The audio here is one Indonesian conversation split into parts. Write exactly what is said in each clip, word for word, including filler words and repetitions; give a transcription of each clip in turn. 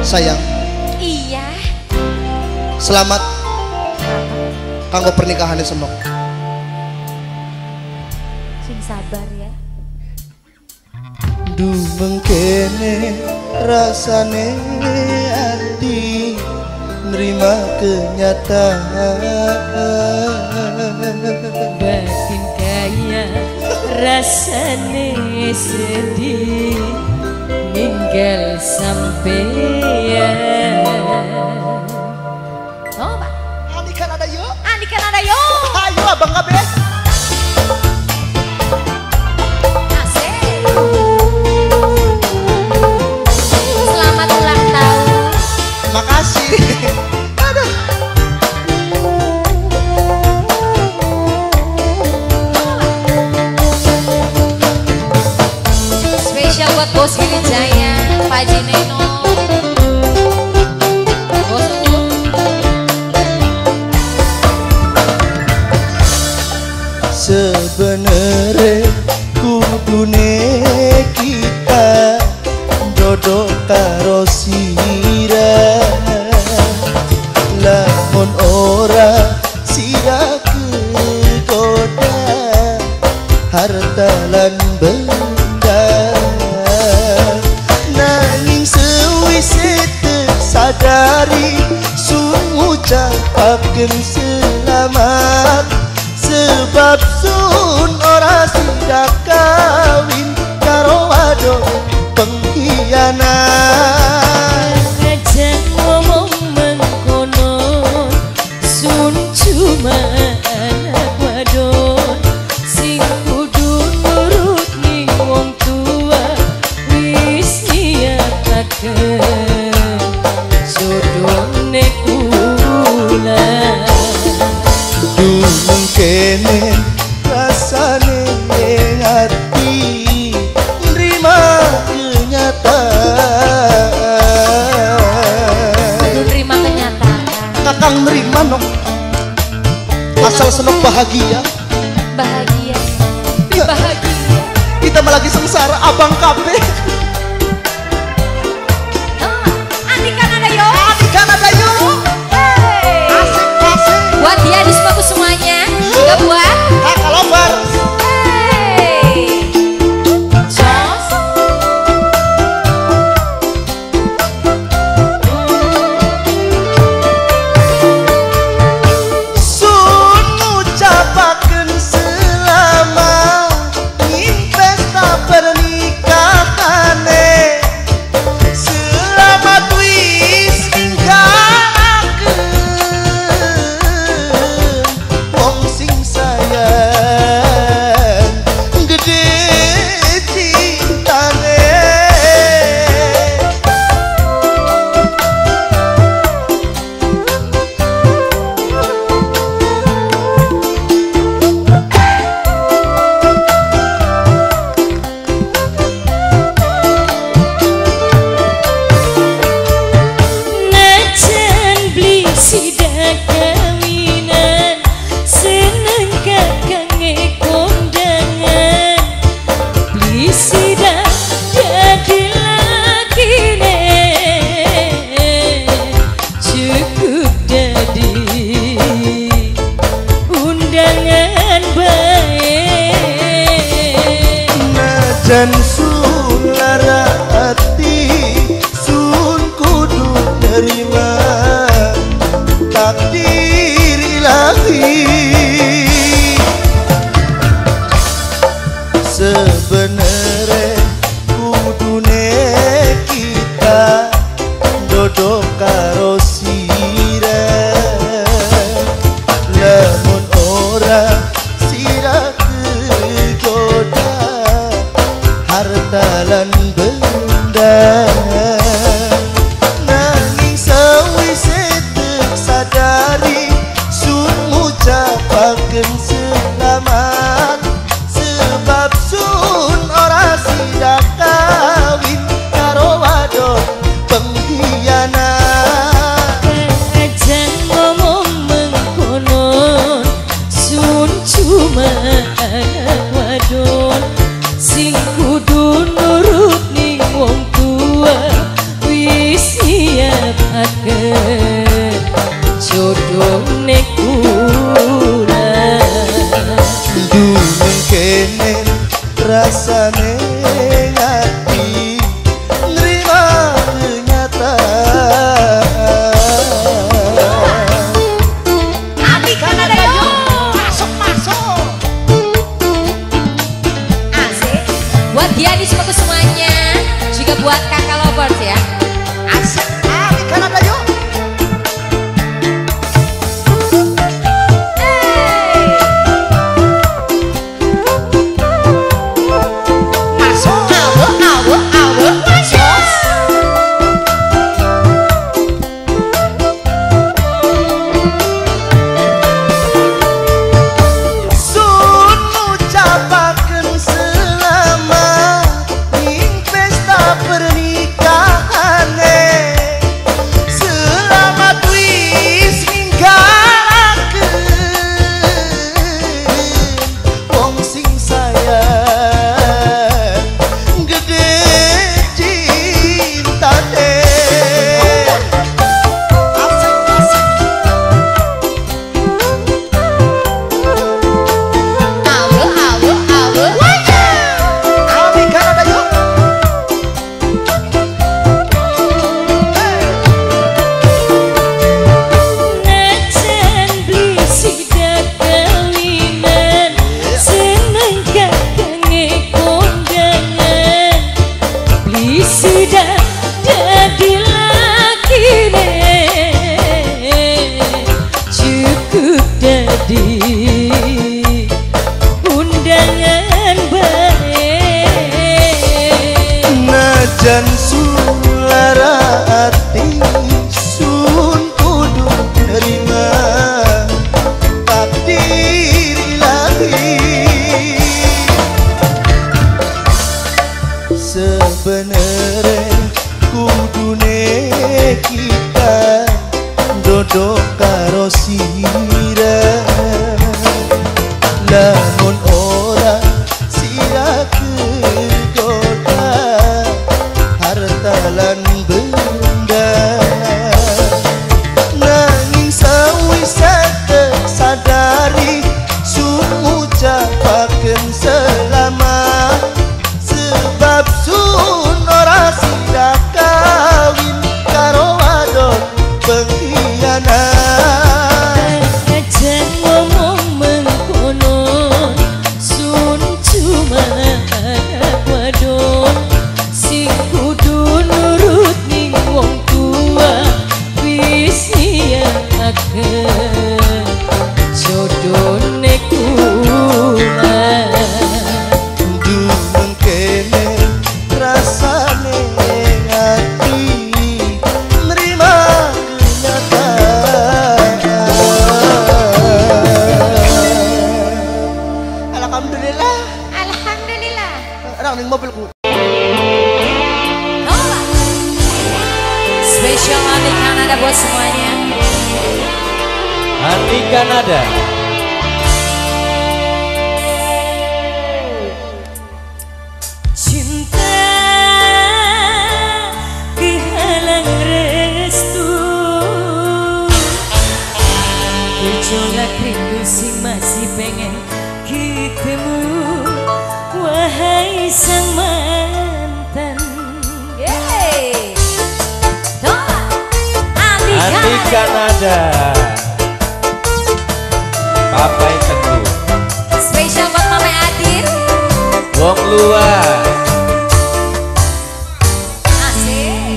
Sayang. Iya. Selamat kanggo pernikahannya semua. Sing sabar ya. Du mengkene rasane ati nerima kenyataan. Batin kaya rasane sedih ninggal sampeyan. Oh Pak, Andika ada yo. Andika ada yo. Ayo abang kabeh. Asik. Selamat ulang tahun. Makasih. Aduh. Spesial buat Bos Willy Jaya, Pak Haji Neno. Bos Ucup. Sebenere kudune kita dodok karo sira, lamun ora sira kegoda harta lan benda, nanging sewise sadari sun ngucapaken selamat sebab sun ora sida kawin karo wadon pengkhianat. Aja ngomong mengkono, sun cuma anak wadon sing kudu nurut ning wong tua wis niataken jodone ulah. Du mengkene rasane hati nerima kenyataan. Kudu nerima kenyataan. Kakang nerima no, asal seneng bahagia. Bahagia, Ya, bahagia. kita malah lagi sengsara abang kabeh. Oh, Andika ada yo. Andika ada yo. Hey. Asik asik. Buat dia di sepaku semuanya, juga buat. Nah, kalau bar. Hey. Jos. Sun ngucapaken selamat ing pesta pernikahanne. Selamat wis ninggalaken wong sing sayang gede cintane. Najan beli sidak kawinan, seneng kakange kondangan. Beli sidak jadi lakine, cukup jadi undangan baik. Najan sun lara hati sun kudu nerima takdir ilahi. Sebenere kudune kita dodok karo sira, lamun ora sira kegoda harta lan benda, nanging sawise sadari sun ngucapaken selamat sebab sun ora sida kawin karo wadon pengkhianat. Aja ngomong mengkono, sun cuma anak wadon sing kudu nurut ning wong tua nerimaken jodoh nek kula dunung kene rasane hati nerima kenyataan. Abi Kanada yuk, masuk masuk. Asik. Buat Diani semoga semuanya, juga buat kakak lovers ya. Asik. Abi Kanada yuk. Dan sulara hati sun kudu nerima takdir ilahi. Sebenere kudune kita dodok karo sira lamun ora sira kegoda hartalan benda nanging sawise sadari sun ngucapaken selamat sebab sun ora sida kawin karo wadon pengkhianat. aja ngomong mengkono sun cuma wadon sing kudu nurut ning wong tua wis nyiapaken jodoh nek kula dunung kene rasane hati nerima kenyataan. Alhamdulillah. Alhamdulillah. Orang ning mobilku. Spesial Andi Kanada buat semuanya. Andi Kanada. cinta kehalang restu gejolak rindu sing masih pengen ketemu wahai sang mantan. Yeay. Tolak. Andi Andi Kanada. Kanada. Papai Teguh. Spesial buat Mama Adin. Wong luar. Asik.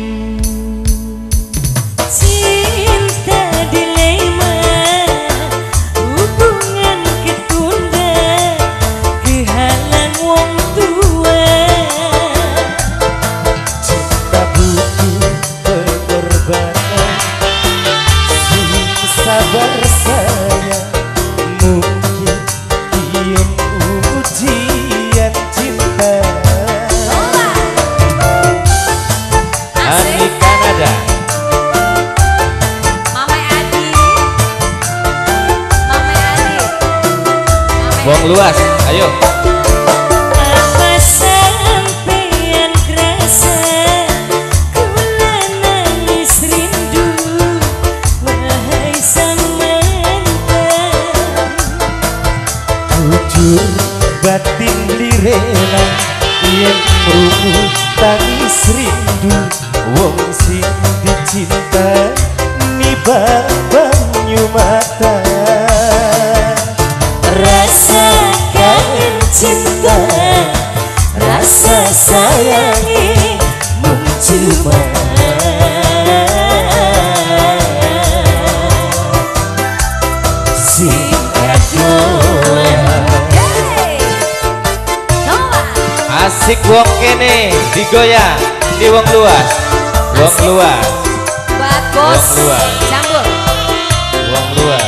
Cinta dilema hubungan ketunda kehalang wong tua Cinta butuh pengorbanan. Sabar sayang, mungkin diem ujian cinta. Andi Kanada. Mama Adin. Mama Adin. Mama Wong luas, ayo. apa sampeyan kerasa kula nangis rindu digoyang di wong luas, wong luas, Buat bos Wong luar. Jambul. wong luas.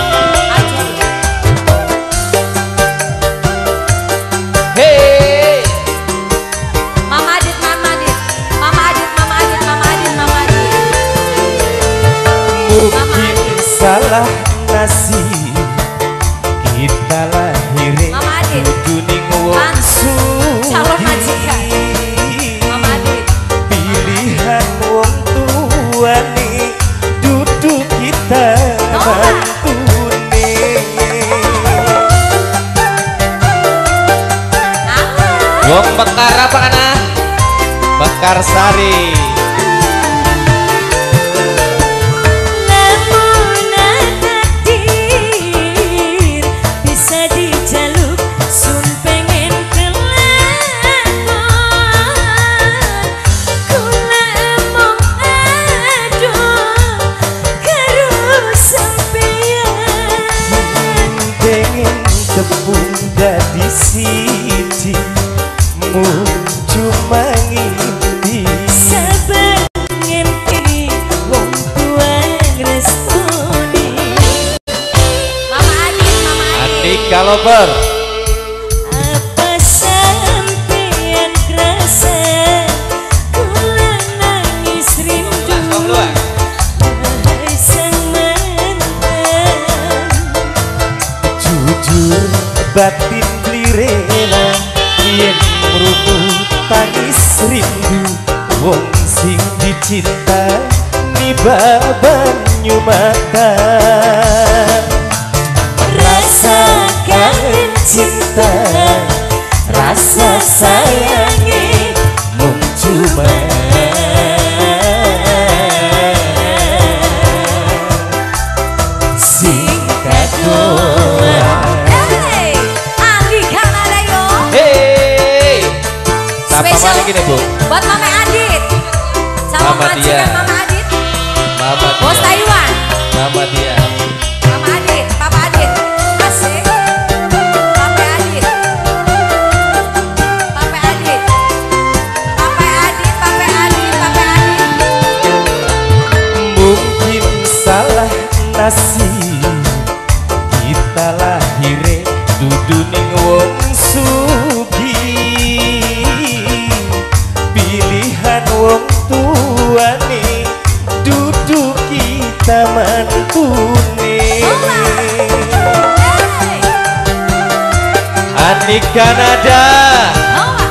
Hei, Mama Adit, Mama Adit, Mama Adit, Mama Adit, Mama Adit, Mama Adit. mungkin salah nasib kita lahirin Mama Adit. kudu ning wong Man, calon majikan. Mama Adit. pilihan wong tuane dudu kita Nora. mantune. Alah. Wong Mekar apa kana? Mekar Sari. Lamun takdir bisa dijaluk sun pengen kelakon kula emong aduh karo sampeyan Pengen tepung dadi siji mu cuma ngimpi. sabar ngimpi wong tua ngrestoni Mama Adit, Mama Adit. Andika Lover. apa sampeyan krasa kula nangis rindu wahai sang mantan Jujur batin klirena yen mruku tangis rindu wong sing dicinta niba banyu mata. Rasa kangen cinta, rasa sayangi mung cuma singkat doang. Hey, Andi Kanada yo. Hei, siapa Spesial mana gini bu? buat Mama Adit. Sama Mama majikan dia. Mama Adit. Mama Bos dia, Taiwan. mama dia. Mama Adit, Papa Adit. Asik. Papa Adit. Papa Adit. Papa Adit, Papa Adit, Papa Adit. Mungkin salah nasib kita lahire dudu ning wong sugih. Pilihan wong tuane dudu kita mantune. Hey. Adik Kanada. Noah.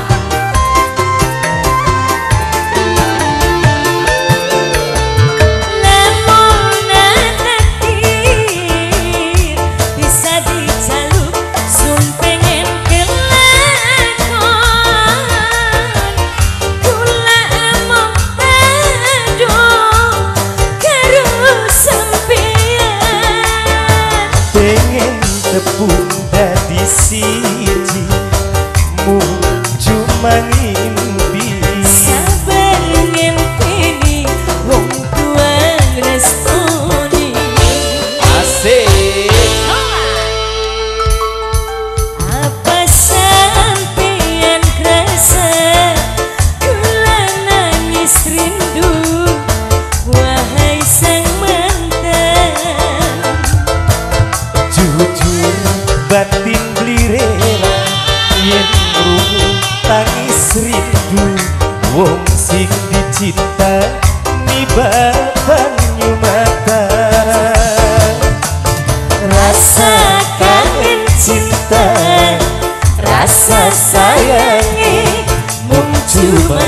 lamun takdir bisa dijaluk sun pengen kelakon kula emong aduh karo sampeyan Pengen tepung dadi siji mu cuma ngimpi. sabar ngempeni wong tua ngrestoni Asik. apa sampeyan krasa kula nangis rindu wahai sang mantan Jujur batin blirena yen rungu tangis rindu wong sing dicinta niba banyu mata. Rasa kangen cinta, rasa sayangi mung cuma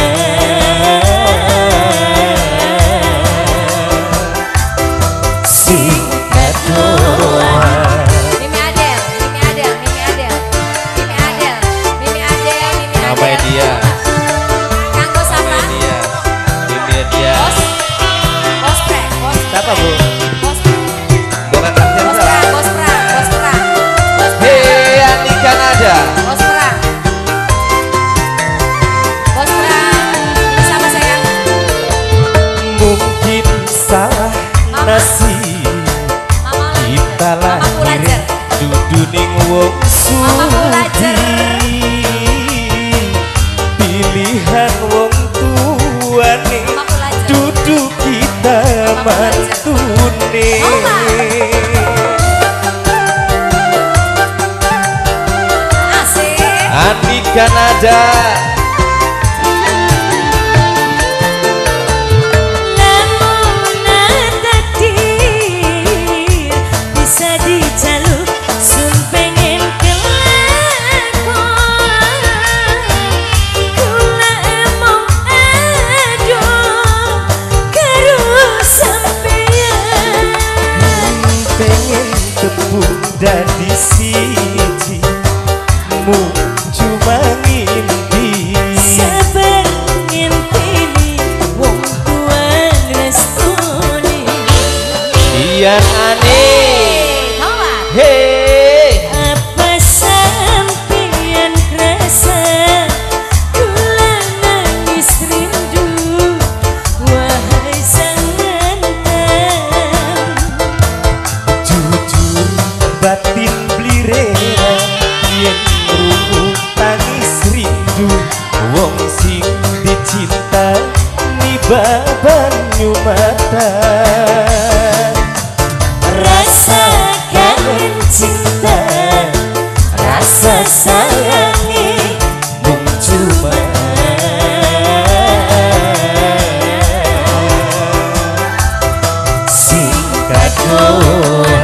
singkat doang. Mimi Adel, Mimi Adel, Mimi Adel. Mimi Adel, Mimi Adel, Mimi Adel. Namanya dia. Kanggo siapa? Dia, dia dia. Bos. Bos Pre, Bos. Siapa bu? Bos. Bukan kapten Bos salah. Pra, Bos Pra, Bos Pra. Bos Pra. Hei, Andi Kanada. Bos Pra. mantune. Andika nada dadi siji mu cuma ngimpi sabar ngintini wong tua restuni iyan aneh hei apa sampeyan krasa kula nangis rindu wahai sang mantan jujur batin blirera yen krungu tangis rindu wong sing dicinta niba banyu mata rasa kangen cinta rasa sayangi mung cuma singkat doang.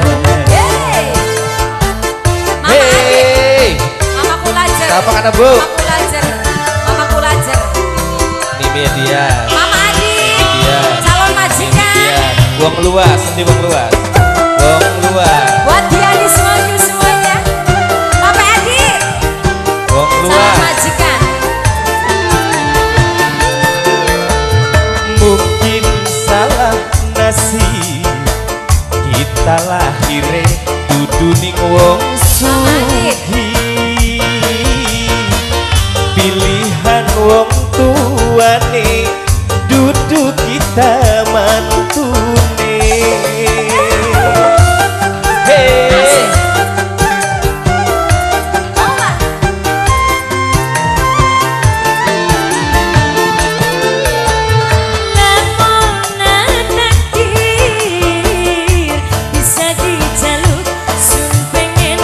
Apa kata Bu? Mama Kulajer, Mama Kulajer. Ini media. Mama Adi. Media. Calon majikan. Wong luas, ini wong luas. Wong luas. Buat dia di semuanya semuanya. Papa Adi. Wong luas. Calon majikan. Mungkin salah nasib kita lahire dudu ning wong sugih. Pilihan wong tuane duduk kita mantune. Hey. bisa dijaluk sun pengen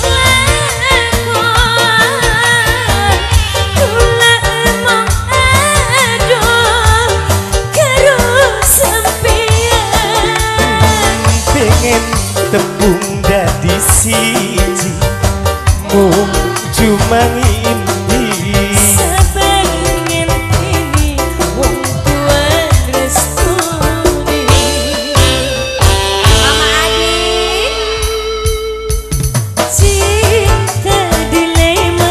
kelakon kula emang aduh karo sampeyan pengen tembung dadi siji mung cuma ngimpi sabar ngintini wong tua restuni Mama Adi. cinta dilema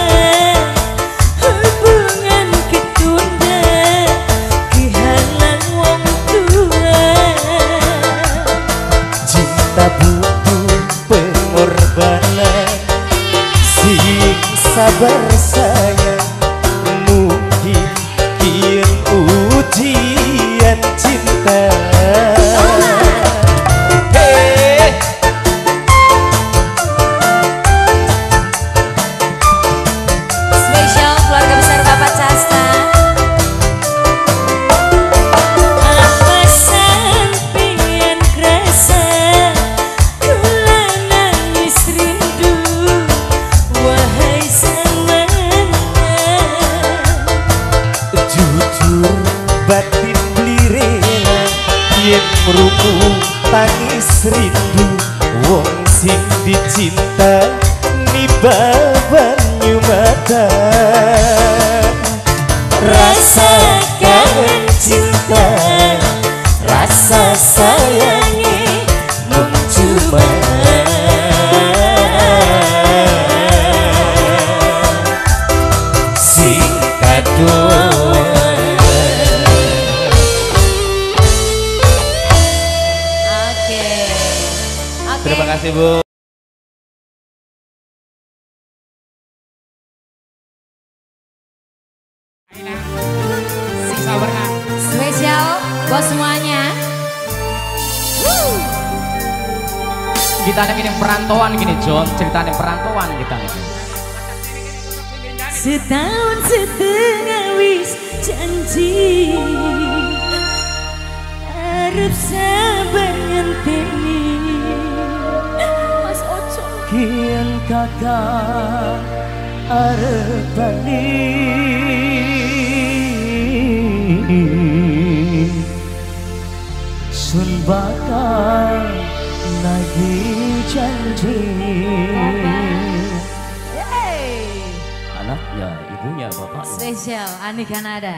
hubungan ketunda kehalang wong tua cinta butuh pengorbanan sing sabar sayang mungkin kian ujian cinta. Hey. Spesial keluarga besar Bapak Casta. apa sampeyan krasa kula nangis rindu wahai sang mantan Jujur batin blirera yen merungu tangis rindu wong sing dicinta niba banyu mata rasa kangen cinta rasa sayangi mung cuma singkat doang. Oke. Oke. Terima kasih Bu. Spesial buat semuanya. Kita nih perantauan gini John, ceritanya perantauan kita nih. setahun setengah wis janji arep kakak arepani sun bakal lagi janji. Anaknya, ibunya, bapaknya. Spesial Ani Kanada.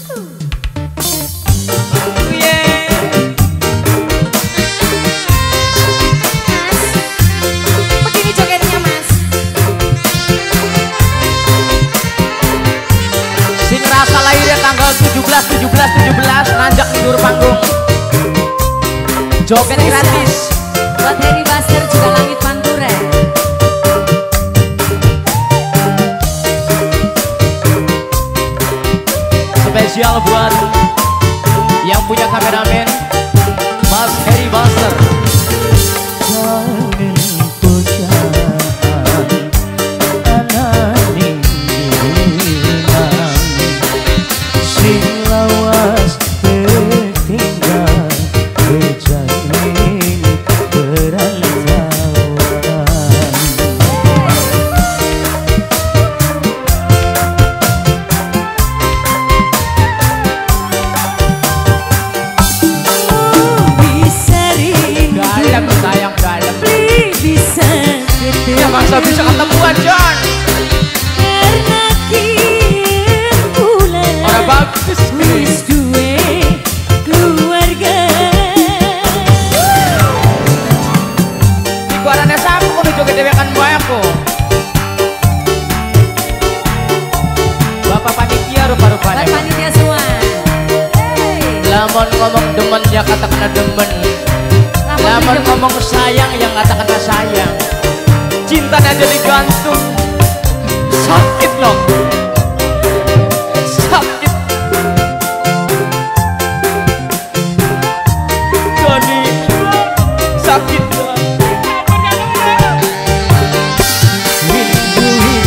Begini jogetnya mas. Sing rasa lahirnya tanggal tujuh belas tujuh belas tujuh belas nanjak tidur panggung. Joget gratis. Buat Harry Buster juga Langit Pantura. Spesial buat yang punya kameramen Mas Harry Buster. Jangan pujan anani minang sing lawas tertinggal kejamin perantauan. Bisa rindu Dalam sayang dalam. bisa ketemu Ya masa bisa ketemuan John. karena kian bulan Orang bagus wis duwe keluarga. di guarane sapu kudu joget dewekan bae aku. Bapak panitia Buat rupa-rupanya. panitia semua. Hey. Lamun ngomong demen ya katakan demen. Lamun ngomong sayang yang katakan sayang. Cintanya jadi gantung. Sakit loh. Sakit. Jadi sakit. Rindu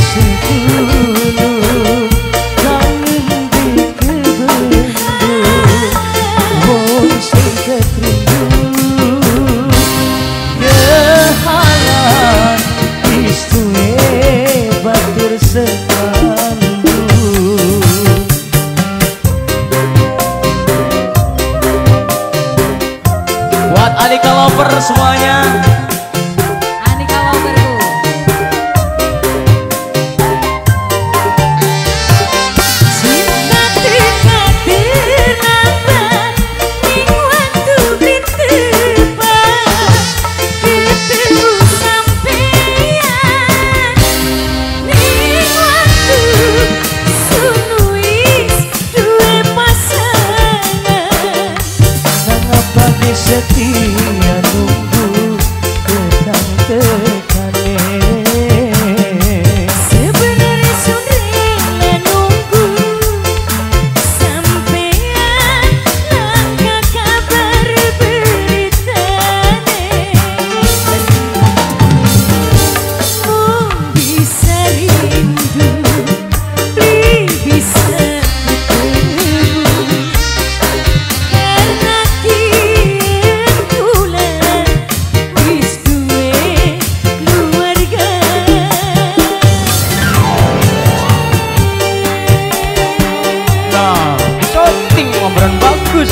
setulu kangen dikebendung wong sing ketrindu kehalan istuwe batur sepandu. Buat Alika Lover semuanya. Anika Loverku. Cinta dekat ternampak ning waktu bertepat ketemu sampeyan ning waktu sun wis duwe pasangan. Nang apa setia nunggu ketang tekane. Sebenarnya sun rela nunggu sampean langkah kabar beritane. Mau bisa rindu, beli bisa ketemu karena kian bulan wis duwe keluarga. Nah, syuting ngobrol bagus.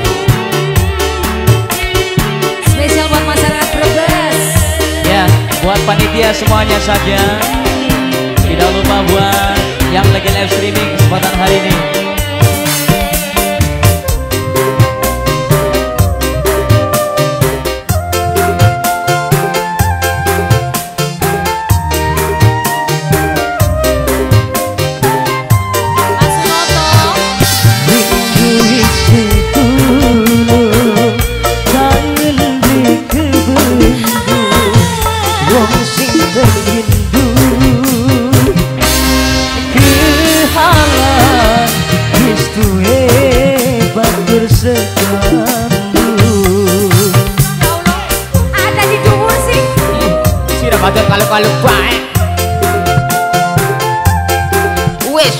Spesial buat masyarakat Brebes. Ya, buat panitia semuanya saja. Tidak lupa buat yang lagi live streaming kesempatan hari ini. Mas Noto. Rindu setulu kangen dikebendung wong sing terindu kehalan wis duwe batur sepandu. Ada di dhuwur sih. Sira badan kalau-kalau baik. Wes.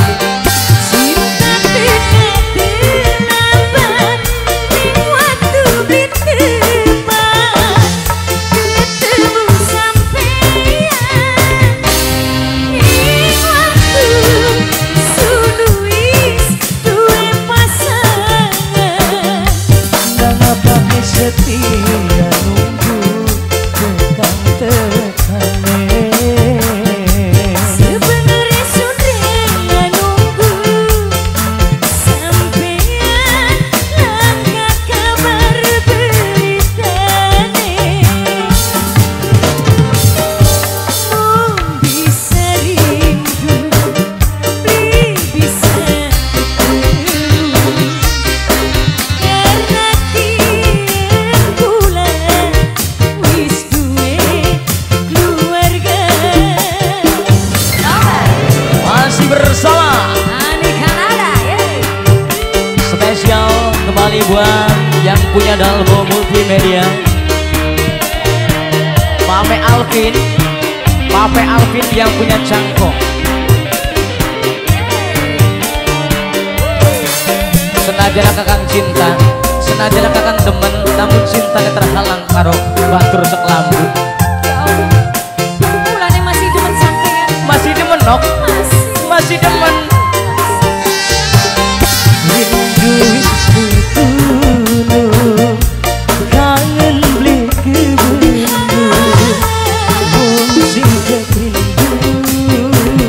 Cinta dekat ternampak ning waktu ini buat yang punya Dalbo Multimedia. Mame Alvin, Pape Alvin yang punya Cangkok. Senajan kakang cinta, senajan kakang demen, namun cintanya terhalang karo batur seklambu. Mulane masih demen sampean. Masih demen nok, Masih. masih demen. Rindu setulung kangen beli kebendung wong sing rindu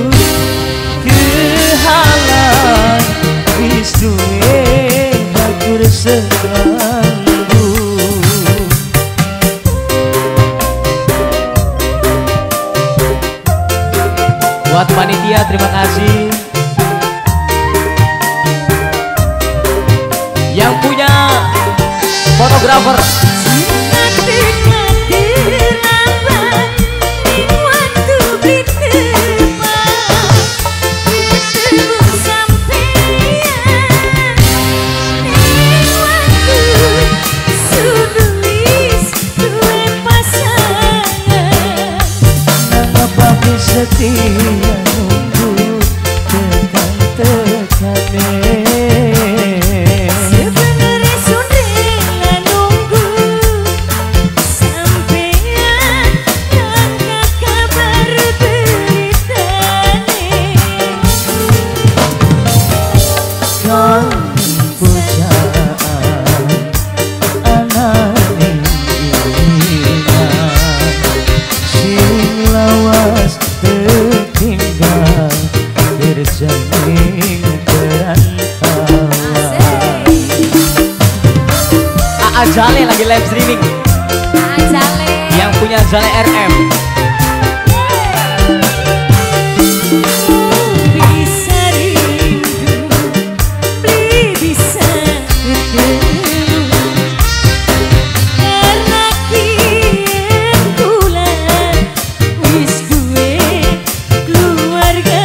kehalan wis duwe akur seganggu. Buat panitia terima kasih. Yang punya fotografer setia nunggu tekan-tekane. Sebenarnya sudah nunggu sampean angkat kabar beritane. Kang pujaan anane iman sing lawas tertinggal berjaning perantauan. A A Jale lagi live streaming. Ajale. Yang punya Jale R M. Bisa rindu, beli bisa ketemu. Karena kian kula wis duwe keluarga.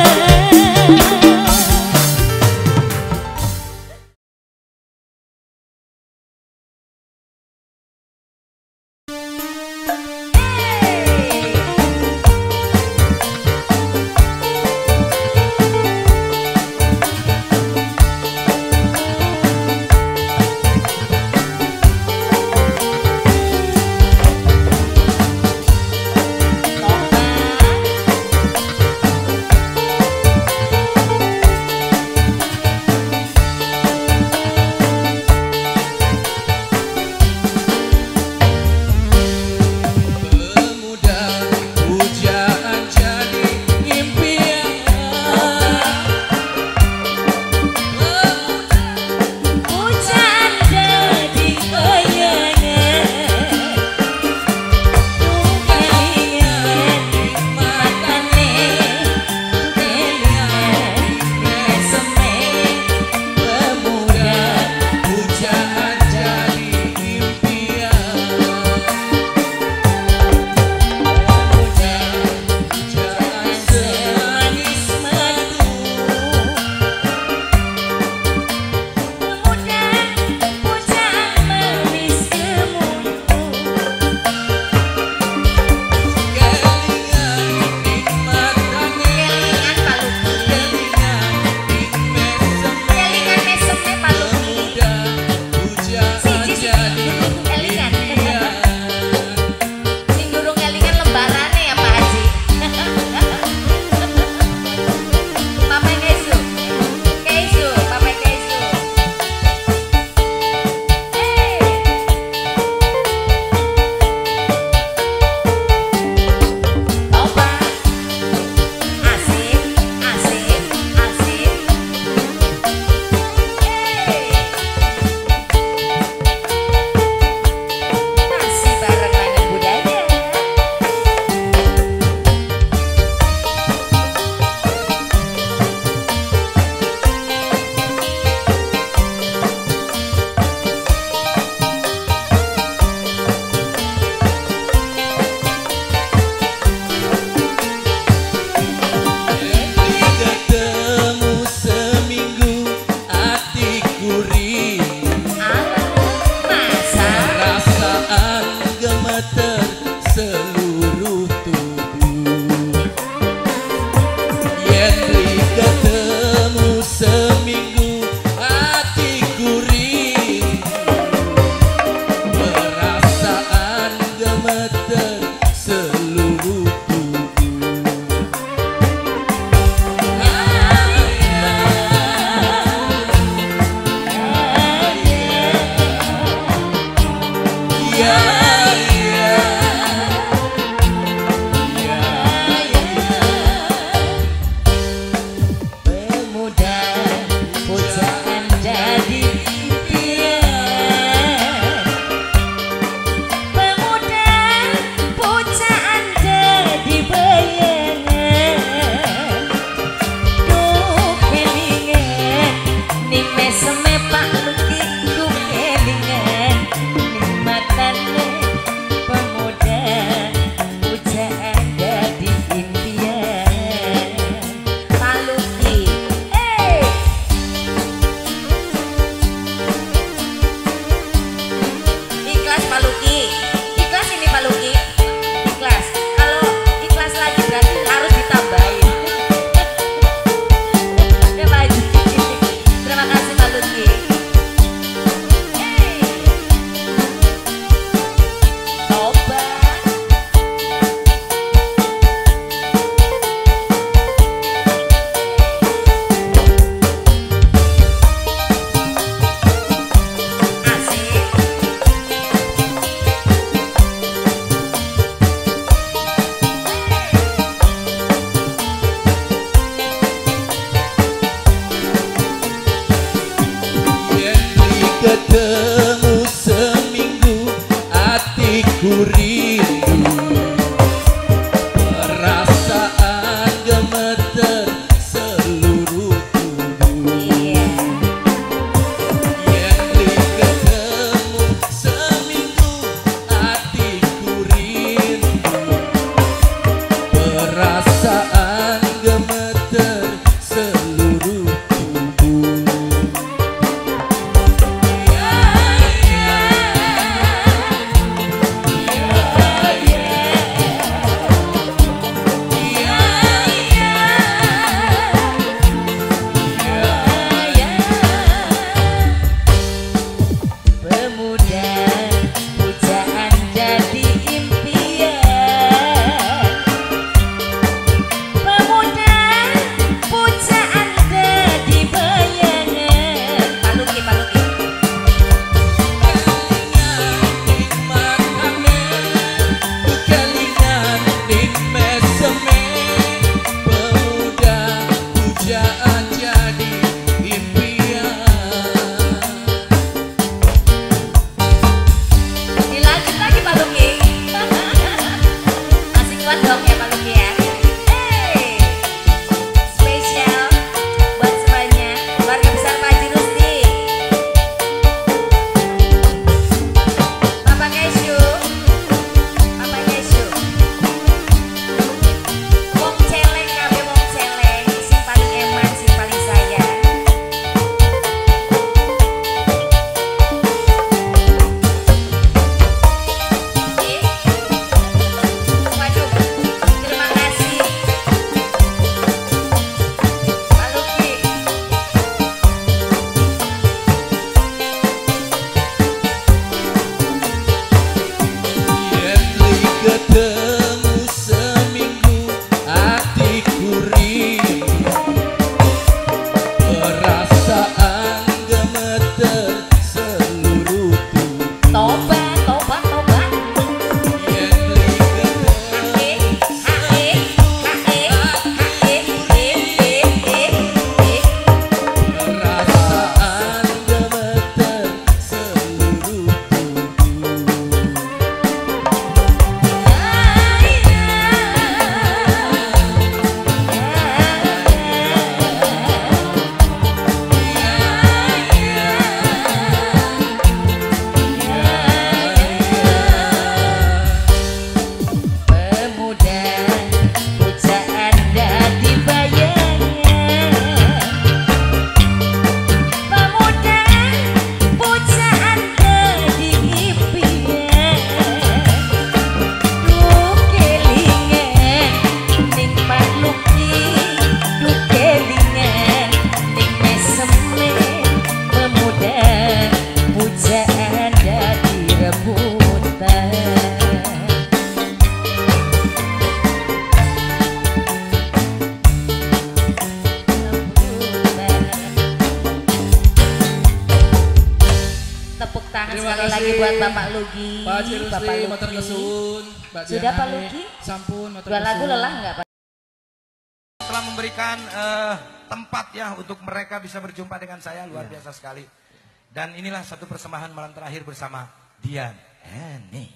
lagi buat Bapak Lugi. Pak Haji Bapak Rusli, Lugi. motor kesuwun. Mbak Sudah Diana Pak nih, Lugi? Sampun, motor Dua lagu kesuwun. lelah nggak Pak? Telah memberikan eh, tempat ya untuk mereka bisa berjumpa dengan saya, luar biasa sekali. Dan inilah satu persembahan malam terakhir bersama Dian Heni.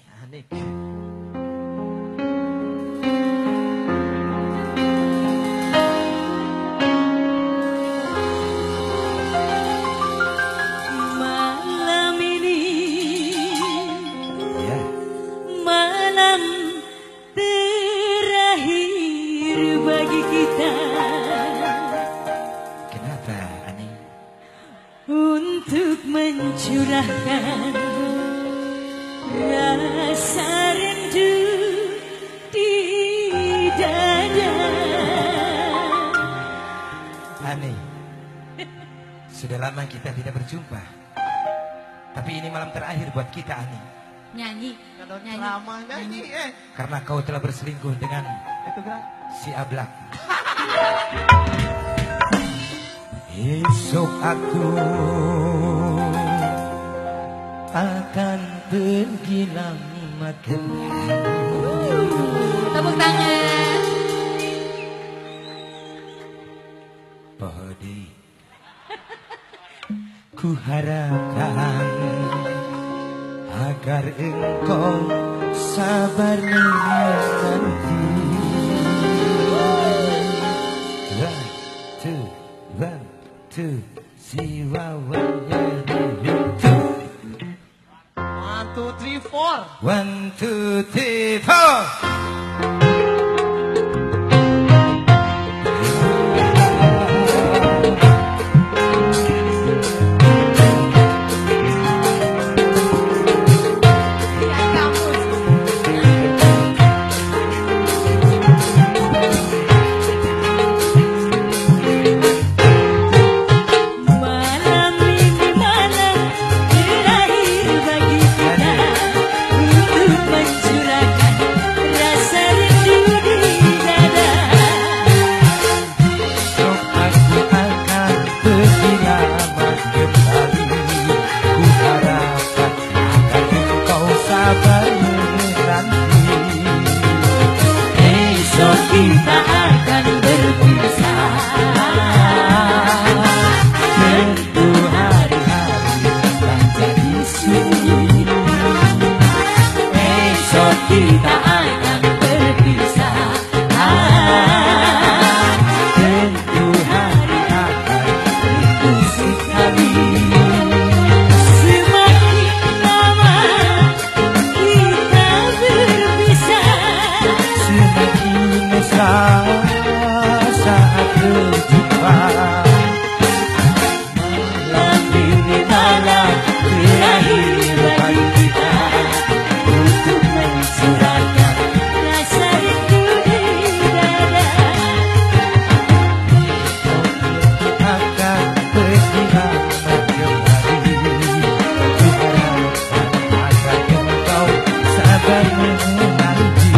Malam ini Ya. malam terakhir bagi kita Kenapa, Ani? untuk mencurahkan rasa rindu di dada. Ani, sudah lama kita tidak berjumpa. Tapi ini malam terakhir buat kita, Ani. Nyanyi. Nyanyi. Lama nyanyi eh. Karena kau telah berselingkuh dengan si Ablak. Esok aku akan tenggelam makan. Tepuk tangan. Podi. Ku harapkan agar engkau sabar menanti. One, two, one, two, si wawanya two. One, two, three, four. One, two, three, four. Malam ini malam terakhir bagi kita untuk mencurahkan rasa rindu di dada. Esok aku akan tenggelam kembali. Ku harapkan agar engkau sabar menanti. Esok kita akan berpisah. Tentu hari-hari akan jadi sunyi. Esok kita akan berpisah. Tentu hari akan rindu sekali. Semakin lama kita berpisah, Semakin mesra saat berjumpa. malam ini malam terakhir bagi kita untuk mencurahkan rasa rindu di dada. Akan berkibar kembali. Ku harapkan agar engkau sabar menanti.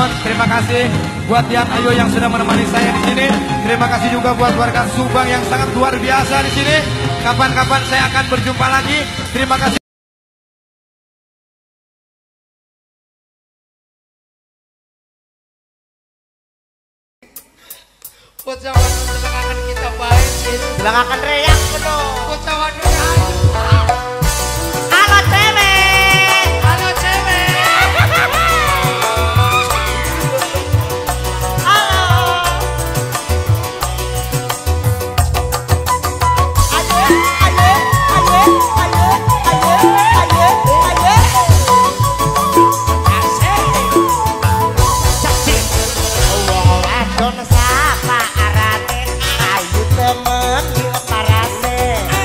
Cirebon, terima kasih buat Dian Ayu yang sudah menemani saya di sini. Terima kasih juga buat warga Subang yang sangat luar biasa di sini. Kapan-kapan saya akan berjumpa lagi. Terima kasih. Pocawan selengakan kita baik. Silakan reak penuh. Pocawan dengan Halo cewek. halo cewek. Temen yuk parase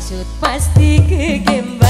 Maksud pasti kegembar